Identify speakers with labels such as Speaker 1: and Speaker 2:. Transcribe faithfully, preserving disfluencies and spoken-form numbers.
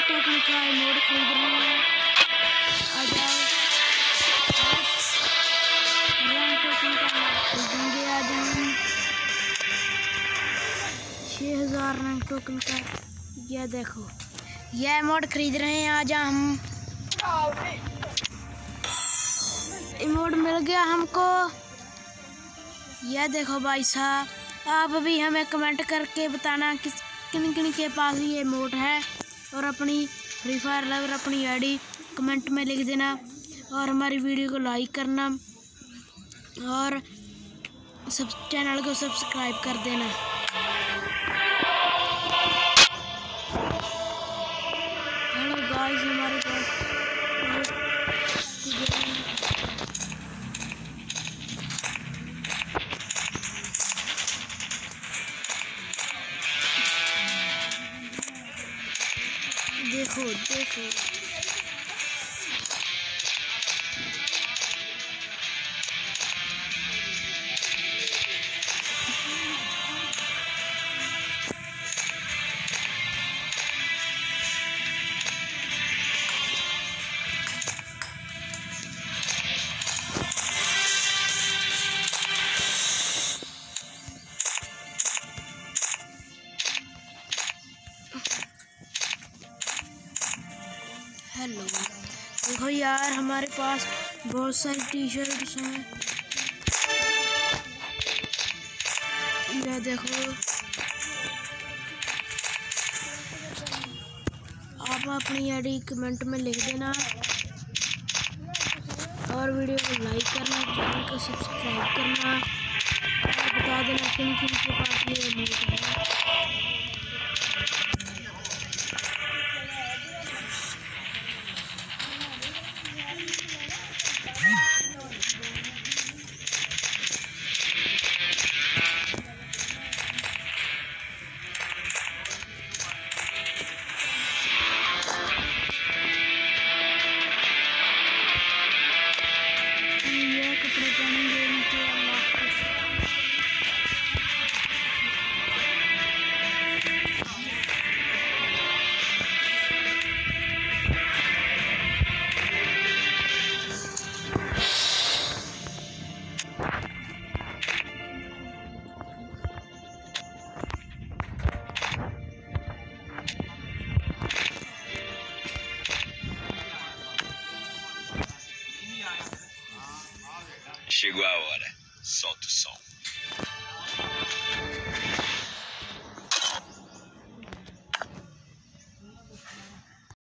Speaker 1: Token का emote खरीद रहे हैं। आ जाओ टोकन का खरीदेंगे। आज हम छः हजार रंग टोकन का, यह देखो यह इमोट खरीद रहे हैं। आज हम इमोट मिल गया हमको। यह देखो भाई साहब, आप अभी हमें कमेंट करके बताना किस किन किन के पास ये इमोट है, और अपनी फ्री फायर लवर अपनी आईडी कमेंट में लिख देना, और हमारी वीडियो को लाइक करना और सब चैनल को सब्सक्राइब कर देना। हेलो गाइस, हमारे पास देखो देखो हेलो देखो यार, हमारे पास बहुत सारी टी शर्ट्स हैं। यह देखो, आप अपनी आईडी कमेंट में लिख देना और वीडियो को लाइक करना, चैनल को सब्सक्राइब करना और बता देना किन किन के पास ये इमोट है।